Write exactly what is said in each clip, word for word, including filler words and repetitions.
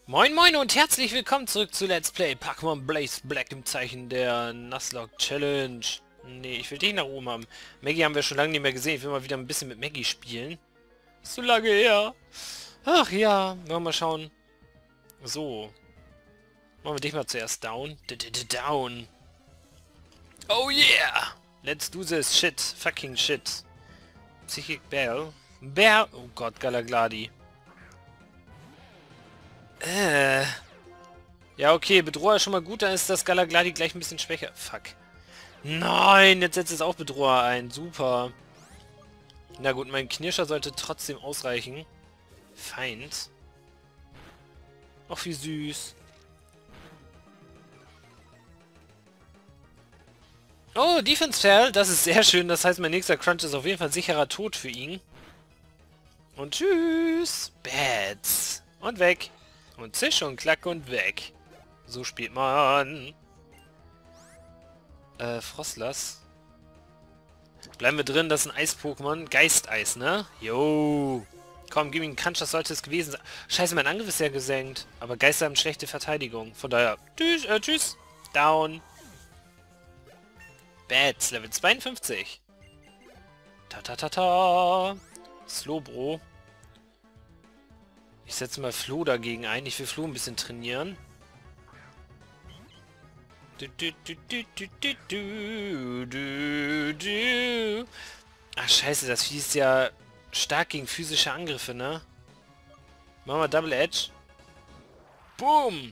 Moin moin und herzlich willkommen zurück zu Let's Play Pokémon Blaze Black im Zeichen der Nuzlocke Challenge. Nee, ich will dich nach oben haben. Maggie haben wir schon lange nicht mehr gesehen. Ich will mal wieder ein bisschen mit Maggie spielen. Ist so lange her. Ach ja, wollen wir mal schauen. So. Machen wir dich mal zuerst down. Down. Oh yeah! Let's do this shit. Fucking shit. Psychic Bell. Bär. Oh Gott, Galagladi. Äh. Ja, okay, Bedroher ist schon mal gut, dann ist das Galagladi gleich ein bisschen schwächer. Fuck. Nein, jetzt setzt es auch Bedroher ein. Super. Na gut, mein Knirscher sollte trotzdem ausreichen. Feind. Ach, wie süß. Oh, Defense Fail, das ist sehr schön. Das heißt, mein nächster Crunch ist auf jeden Fall sicherer Tod für ihn. Und tschüss. Bats. Und weg. Und zisch und klack und weg. So spielt man. Äh, Frostlass. Bleiben wir drin, das ist ein Eis-Pokémon. Geisteis, ne? Jo. Komm, gib ihm einen Crunch, das sollte es gewesen sein. Scheiße, mein Angriff ist ja gesenkt. Aber Geister haben schlechte Verteidigung. Von daher, tschüss, äh, tschüss. Down. Bats, Level zweiundfünfzig. Ta ta ta ta. Slowbro. Ich setze mal Flo dagegen ein. Ich will Flo ein bisschen trainieren. Du, du, du, du, du, du, du, du, du. Ach scheiße, das Vieh ist ja stark gegen physische Angriffe, ne? Machen wir Double Edge. Boom!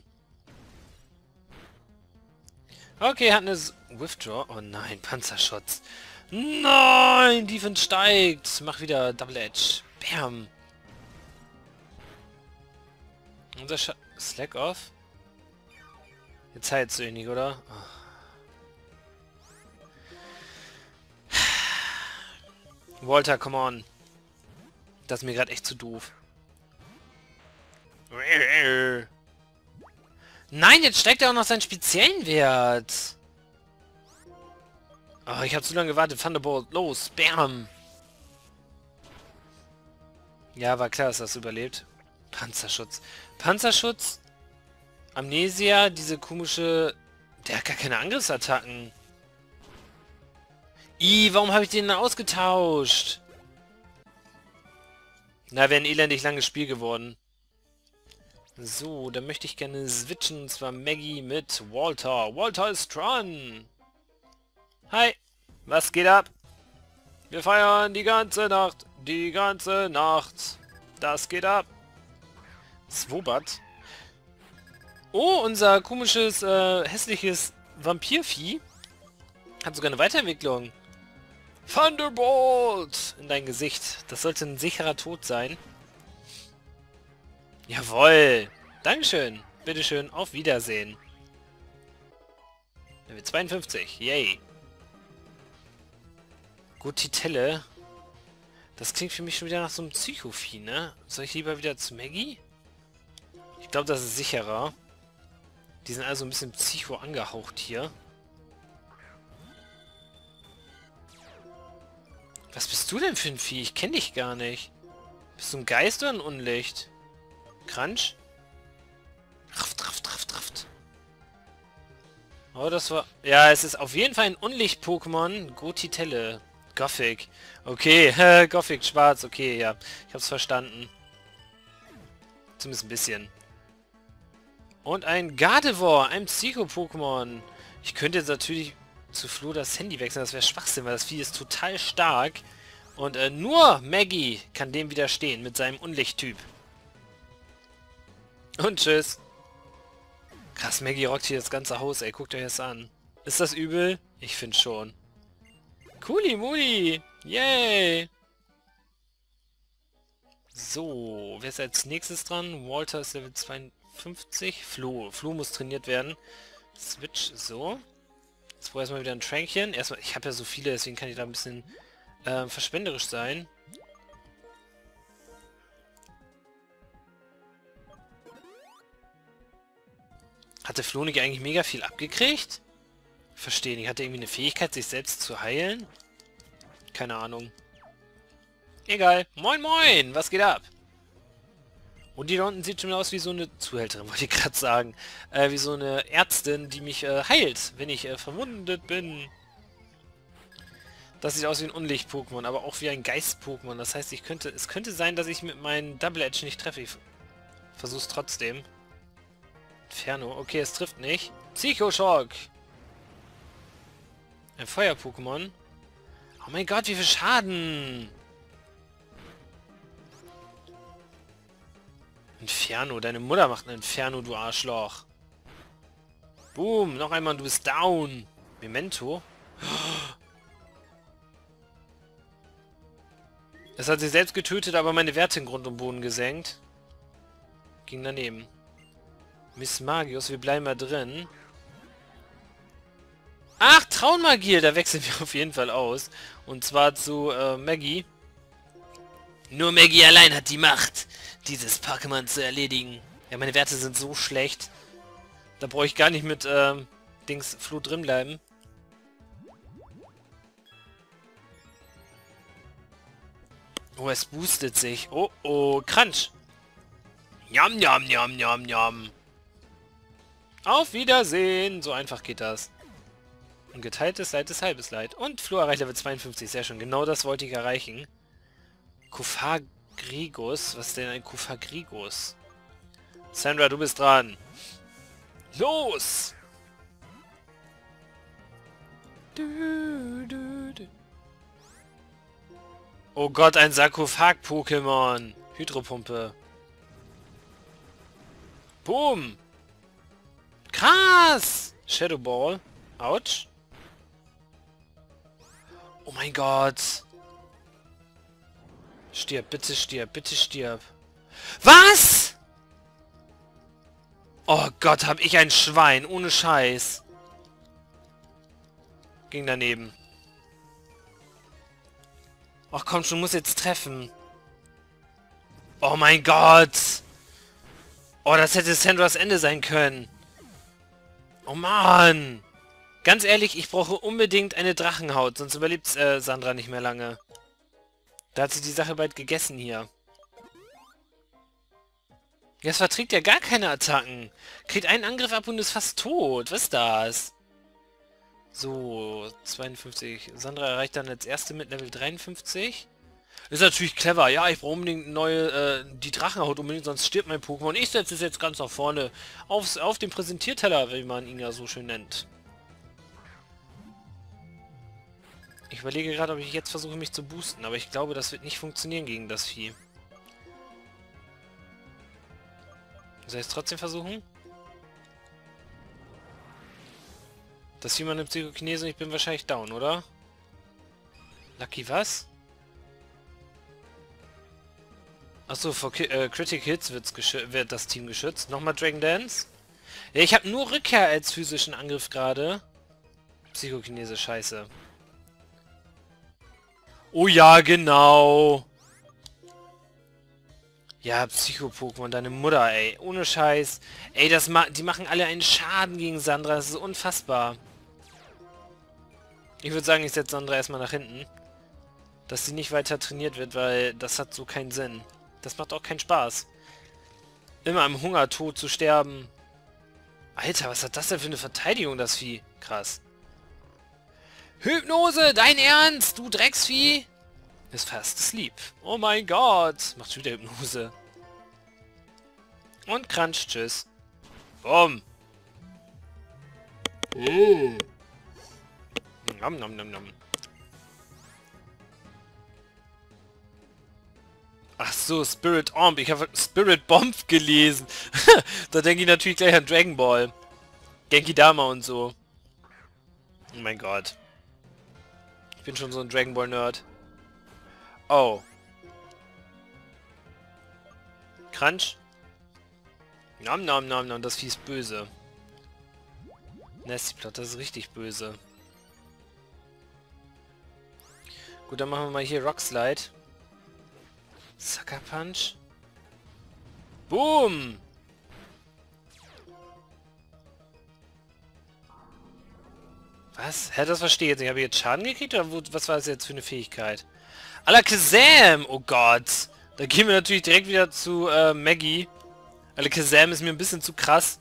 Okay, hat eine S Withdraw. Oh nein, Panzerschutz. Nein, Defense steigt. Mach wieder Double Edge. Bam. Unser Sch Slack off. Jetzt heilst du ihn nicht, oder? Oh. Walter, come on. Das ist mir gerade echt zu doof. Nein, jetzt steigt er auch noch seinen speziellen Wert. Oh, ich habe zu lange gewartet. Thunderbolt, los, bam. Ja, war klar, dass das überlebt. Panzerschutz. Panzerschutz, Amnesia, diese komische... Der hat gar keine Angriffsattacken. Ih, warum habe ich den denn ausgetauscht? Na, wäre ein elendig langes Spiel geworden. So, dann möchte ich gerne switchen, und zwar Maggie mit Walter. Walter ist dran. Hi, was geht ab? Wir feiern die ganze Nacht, die ganze Nacht. Das geht ab. Swobat. Oh, unser komisches, äh, hässliches Vampirvieh hat sogar eine Weiterentwicklung. Thunderbolt in dein Gesicht. Das sollte ein sicherer Tod sein. Jawohl. Dankeschön. Bitteschön. Auf Wiedersehen. Level zweiundfünfzig. Yay. Gotitelle. Das klingt für mich schon wieder nach so einem Psychovieh, ne? Soll ich lieber wieder zu Maggie? Ich glaube, das ist sicherer. Die sind also ein bisschen psycho angehaucht hier. Was bist du denn für ein Vieh? Ich kenne dich gar nicht. Bist du ein Geist oder ein Unlicht? Crunch? Traft, traft, traft, traft. Oh, das war... Ja, es ist auf jeden Fall ein Unlicht-Pokémon. Gotitelle. Gothic. Okay, Gothic, schwarz. Okay, ja. Ich hab's verstanden. Zumindest ein bisschen. Und ein Gardevoir, ein Psycho-Pokémon. Ich könnte jetzt natürlich zu Flo das Handy wechseln, das wäre Schwachsinn, weil das Vieh ist total stark. Und äh, nur Maggie kann dem widerstehen mit seinem Unlicht-Typ. Und tschüss. Krass, Maggie rockt hier das ganze Haus, ey. Guckt euch das an. Ist das übel? Ich finde schon. Cooli Muli. Yay. So, wer ist als nächstes dran? Walter ist Level zweiundfünfzig. Flo. Flo muss trainiert werden. Switch, so. Jetzt brauche ich erstmal wieder ein Tränkchen. Erstmal, ich habe ja so viele, deswegen kann ich da ein bisschen äh, verschwenderisch sein. Hatte Flo nicht eigentlich mega viel abgekriegt? Verstehe nicht. Hat er irgendwie eine Fähigkeit, sich selbst zu heilen? Keine Ahnung. Egal. Moin moin, was geht ab? Und die da unten sieht schon aus wie so eine Zuhälterin, wollte ich gerade sagen. Äh, wie so eine Ärztin, die mich äh, heilt, wenn ich äh, verwundet bin. Das sieht aus wie ein Unlicht-Pokémon, aber auch wie ein Geist-Pokémon. Das heißt, ich könnte, es könnte sein, dass ich mit meinem Double Edge nicht treffe. Ich versuch's trotzdem. Inferno. Okay, es trifft nicht. Psycho-Schock. Ein Feuer-Pokémon. Oh mein Gott, wie viel Schaden. Inferno. Deine Mutter macht ein Inferno, du Arschloch. Boom. Noch einmal und du bist down. Memento. Es hat sich selbst getötet, aber meine Werte in Grund und Boden gesenkt. Ging daneben. Miss Magius, wir bleiben mal drin. Ach, Traunmagier, da wechseln wir auf jeden Fall aus. Und zwar zu äh, Maggie. Nur Maggie allein hat die Macht, dieses Pokémon zu erledigen. Ja, meine Werte sind so schlecht. Da brauche ich gar nicht mit ähm, Dings Flut drin bleiben. Oh, es boostet sich. Oh, oh, Crunch. Njam, njam, njam, njam, njam. Auf Wiedersehen. So einfach geht das. Und geteiltes Leid ist halbes Leid. Und Flo erreicht Level zweiundfünfzig. Sehr schön. Genau das wollte ich erreichen. Kuphagrigus. Was ist denn ein Kuphagrigus? Sandra, du bist dran. Los! Du, du, du. Oh Gott, ein Sarkophag-Pokémon. Hydropumpe. Boom. Krass. Shadow Ball. Autsch. Oh mein Gott. Stirb, bitte stirb, bitte stirb. Was? Oh Gott, hab ich ein Schwein. Ohne Scheiß. Ging daneben. Ach komm schon, muss jetzt treffen. Oh mein Gott. Oh, das hätte Sandras Ende sein können. Oh Mann. Ganz ehrlich, ich brauche unbedingt eine Drachenhaut, sonst überlebt äh, Sandra nicht mehr lange. Da hat sie die Sache bald gegessen hier. Jetzt verträgt ja gar keine Attacken. Kriegt einen Angriff ab und ist fast tot. Was ist das? So, zweiundfünfzig. Sandra erreicht dann als erste mit Level dreiundfünfzig. Ist natürlich clever. Ja, ich brauche unbedingt neue, äh, die Drachenhaut unbedingt, sonst stirbt mein Pokémon. Ich setze es jetzt ganz nach vorne. Aufs, auf den Präsentierteller, wie man ihn ja so schön nennt. Ich überlege gerade, ob ich jetzt versuche, mich zu boosten. Aber ich glaube, das wird nicht funktionieren gegen das Vieh. Soll ich es trotzdem versuchen? Das Vieh mal eine Psychokinese und ich bin wahrscheinlich down, oder? Lucky was? Achso, vor Ki äh, Critical Hits wird's wird das Team geschützt. Nochmal Dragon Dance. Ja, ich habe nur Rückkehr als physischen Angriff gerade. Psychokinese, scheiße. Oh ja, genau. Ja, Psycho-Pokémon, deine Mutter, ey. Ohne Scheiß. Ey, das ma die machen alle einen Schaden gegen Sandra. Das ist unfassbar. Ich würde sagen, ich setze Sandra erstmal nach hinten. Dass sie nicht weiter trainiert wird, weil das hat so keinen Sinn. Das macht auch keinen Spaß. Immer im Hungertod zu sterben. Alter, was hat das denn für eine Verteidigung, das Vieh? Krass. Hypnose, dein Ernst, du Drecksvieh? Ist fast asleep. Oh mein Gott. Macht schon wieder Hypnose. Und Crunch, tschüss. Bumm. Mm. Nom, nom, nom, nom. Ach so, Spirit Omb. Ich habe Spirit Bomb gelesen. Da denke ich natürlich gleich an Dragon Ball. Genki Dama und so. Oh mein Gott. Ich bin schon so ein Dragon Ball Nerd. Oh. Crunch. Nom nom nom nom, das Vieh ist böse. Nasty Plot, das ist richtig böse. Gut, dann machen wir mal hier Rock Slide. Sucker Punch. Boom! Was? Hä, das verstehe ich jetzt nicht. Habe ich jetzt Schaden gekriegt oder wo, was war das jetzt für eine Fähigkeit? Alakazam! Oh Gott! Da gehen wir natürlich direkt wieder zu äh, Maggie. Alakazam ist mir ein bisschen zu krass.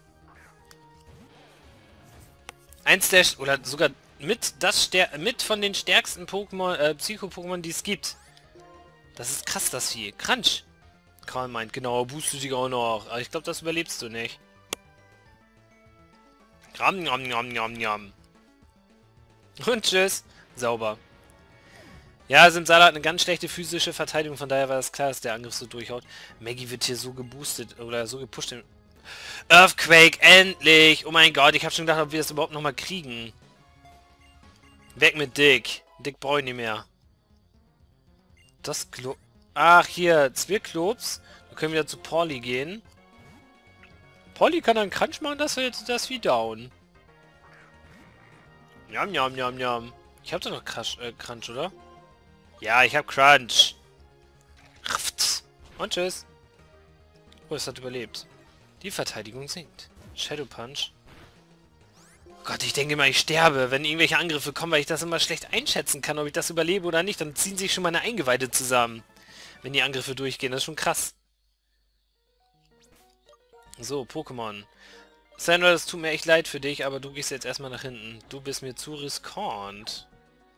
Eins der... Oder sogar mit das Stär mit von den stärksten Pokémon, äh, Psycho-Pokémon, die es gibt. Das ist krass, das Vieh. Crunch. Karl meint, genau, boostet dich auch noch. Aber ich glaube, das überlebst du nicht. Gram, njam, njam, njam, njam. Und tschüss. Sauber. Ja, Simsala hat eine ganz schlechte physische Verteidigung, von daher war das klar, dass der Angriff so durchhaut. Maggie wird hier so geboostet oder so gepusht. Earthquake, endlich! Oh mein Gott, ich habe schon gedacht, ob wir das überhaupt nochmal kriegen. Weg mit Dick. Dick brauche ich nicht mehr. Das Klo... Ach, hier, Zwirklobs. Wir können wieder zu Pauli gehen. Pauli kann dann Crunch machen, dass wir jetzt das wie down. Njam, njam, njam, njam. Ich habe doch noch Crunch, äh, Crunch, oder? Ja, ich habe Crunch. Und tschüss. Oh, es hat überlebt. Die Verteidigung sinkt. Shadow Punch. Oh Gott, ich denke mal, ich sterbe, wenn irgendwelche Angriffe kommen, weil ich das immer schlecht einschätzen kann, ob ich das überlebe oder nicht. Dann ziehen sich schon meine Eingeweide zusammen, wenn die Angriffe durchgehen. Das ist schon krass. So, Pokémon. Sandra, es tut mir echt leid für dich, aber du gehst jetzt erstmal nach hinten. Du bist mir zu riskant.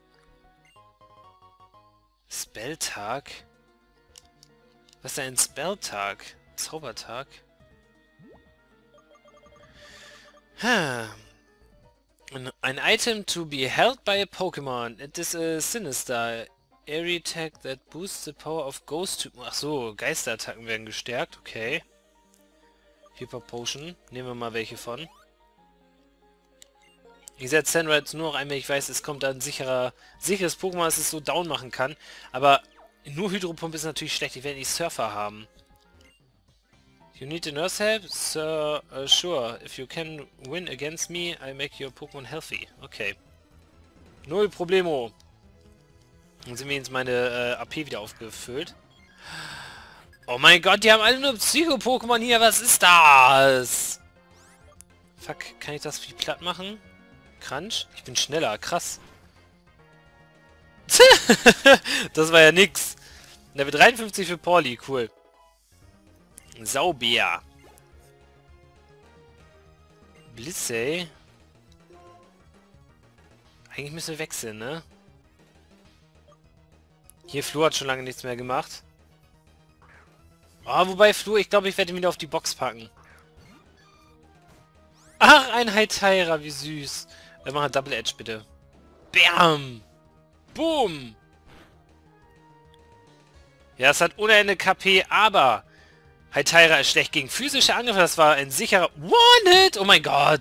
Spelltag? Was ist denn ein Spelltag? Zaubertag? Hm. An item to be held by a Pokémon. It is a Sinister. Airy Tag that boosts the power of Ghost... Ach so, Geisterattacken werden gestärkt. Okay. Hyper Potion. Nehmen wir mal welche von. Ich setze Sandra jetzt nur noch ein, wenn ich weiß, es kommt ein sicherer, sicheres Pokémon, das es so down machen kann. Aber nur Hydropump ist natürlich schlecht. Ich werde nicht Surfer haben. You need a nurse help? Sir, uh, sure. If you can win against me, I make your Pokémon healthy. Okay. Null Problemo. Dann sind mir jetzt meine äh, A P wieder aufgefüllt. Oh mein Gott, die haben alle nur Psycho-Pokémon hier. Was ist das? Fuck, kann ich das wie platt machen? Crunch? Ich bin schneller, krass. Das war ja nix. Level dreiundfünfzig für Pauli, cool. Saubär. Blissey. Eigentlich müssen wir wechseln, ne? Hier, Flo hat schon lange nichts mehr gemacht. Oh, wobei Flo, ich glaube, ich werde ihn wieder auf die Box packen. Ach, ein Hytira, wie süß. Wir machen Double Edge, bitte. Bam! Boom! Ja, es hat ohne Ende K P, aber... Hytira ist schlecht gegen physische Angriffe. Das war ein sicherer One-Hit. Oh mein Gott.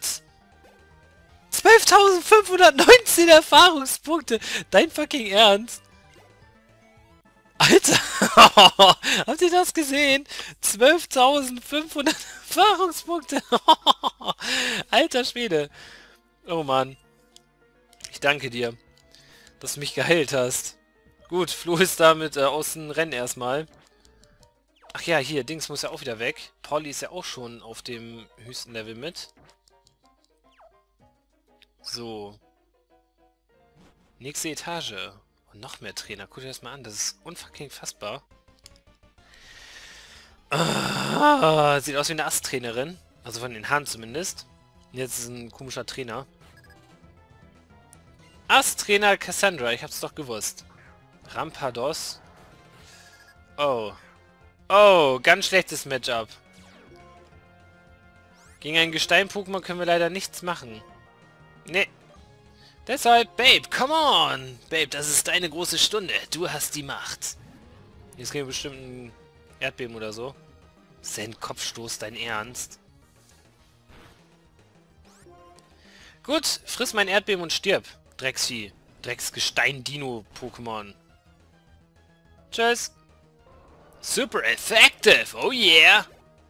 zwölftausendfünfhundertneunzehn Erfahrungspunkte. Dein fucking Ernst? Alter. Habt ihr das gesehen? zwölftausendfünfhundert Erfahrungspunkte. Alter Schwede. Oh Mann. Ich danke dir, dass du mich geheilt hast. Gut, Flo ist damit äh, aus dem Rennen erstmal. Ach ja, hier, Dings muss ja auch wieder weg. Pauli ist ja auch schon auf dem höchsten Level mit. So. Nächste Etage. Und noch mehr Trainer. Guck dir das mal an. Das ist unfucking fassbar. Ah, sieht aus wie eine Ast-Trainerin. Also von den Haaren zumindest. Und jetzt ist ein komischer Trainer. Ast-Trainer Cassandra. Ich hab's doch gewusst. Rampados. Oh. Oh, ganz schlechtes Matchup. Gegen ein Gestein-Pokémon können wir leider nichts machen. Nee. Deshalb, Babe, come on! Babe, das ist deine große Stunde. Du hast die Macht. Jetzt kriegen wir bestimmt ein Erdbeben oder so. Sein Kopfstoß, dein Ernst? Gut, friss mein Erdbeben und stirb. Drecksvieh. Drecksgestein-Dino-Pokémon. Tschüss. Super effective, oh yeah!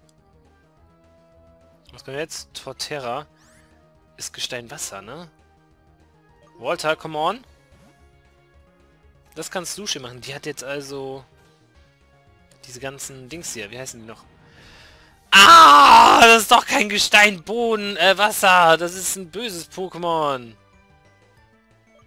Was kommt jetzt? Torterra. Ist Gestein Wasser, ne? Walter, come on. Das kann Sushi machen. Die hat jetzt also... diese ganzen Dings hier. Wie heißen die noch? Ah! Das ist doch kein Gestein, Boden, äh, Wasser. Das ist ein böses Pokémon.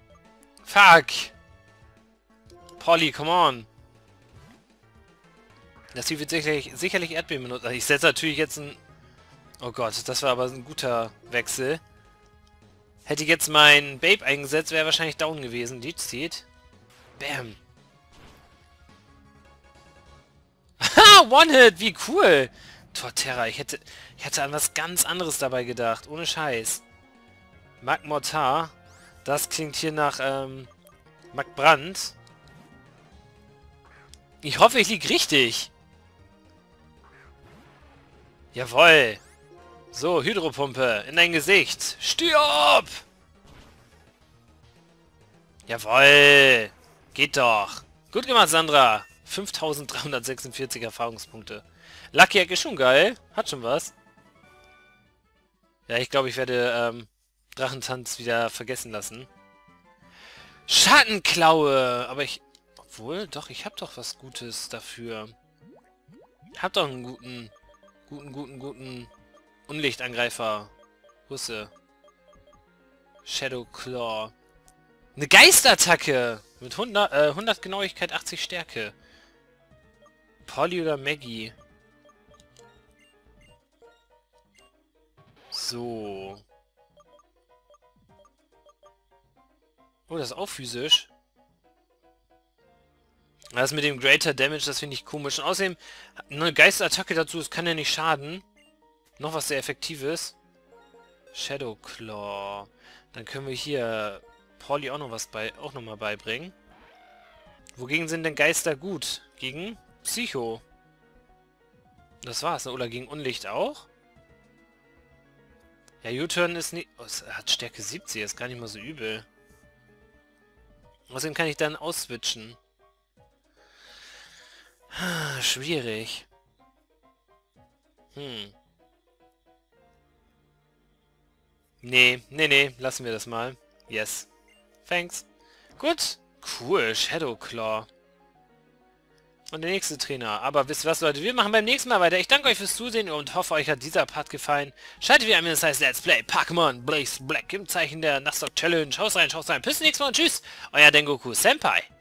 Fuck. Polly, come on. Das hier wird sicherlich, sicherlich Erdbeben benutzen. Ich setze natürlich jetzt ein... Oh Gott, das war aber ein guter Wechsel. Hätte ich jetzt mein Babe eingesetzt, wäre wahrscheinlich down gewesen. Leech Seed. Bam. Haha, One-Hit, wie cool. Torterra, ich hätte, ich hätte an was ganz anderes dabei gedacht. Ohne Scheiß. Magmortar. Das klingt hier nach, ähm, Magbrand. Ich hoffe, ich lieg richtig. Jawohl. So, Hydropumpe in dein Gesicht. Stirb! Jawohl. Geht doch. Gut gemacht, Sandra. fünftausenddreihundertsechsundvierzig Erfahrungspunkte. Lucky Egg ist schon geil. Hat schon was. Ja, ich glaube, ich werde ähm, Drachentanz wieder vergessen lassen. Schattenklaue! Aber ich... Obwohl, doch, ich habe doch was Gutes dafür. Ich hab doch einen guten... Guten, guten, guten... Unlichtangreifer. Husse. Shadow Claw. Eine Geisterattacke! Mit hundert, äh, hundert Genauigkeit, achtzig Stärke. Polly oder Maggie? So. Oh, das ist auch physisch. Das mit dem Greater Damage, das finde ich komisch. Und außerdem, eine Geisterattacke dazu, das kann ja nicht schaden. Noch was sehr Effektives. Shadow Claw. Dann können wir hier Polly auch noch was bei, auch noch mal beibringen. Wogegen sind denn Geister gut? Gegen Psycho. Das war's, ne? Oder gegen Unlicht auch? Ja, U-Turn ist nicht... Oh, es hat Stärke siebzig, ist gar nicht mal so übel. Außerdem kann ich dann ausswitchen. Schwierig. Hm. Nee, nee, nee, lassen wir das mal. Yes. Thanks. Gut. Cool, Shadow Claw. Und der nächste Trainer. Aber wisst ihr was, Leute? Wir machen beim nächsten Mal weiter. Ich danke euch fürs Zusehen und hoffe, euch hat dieser Part gefallen. Schaltet wieder ein, wenn es heißt Let's Play Pokémon Blaze Black im Zeichen der Nastoc Challenge. Haut rein, schaut rein. Bis zum nächsten Mal und tschüss. Euer Dengoku Senpai.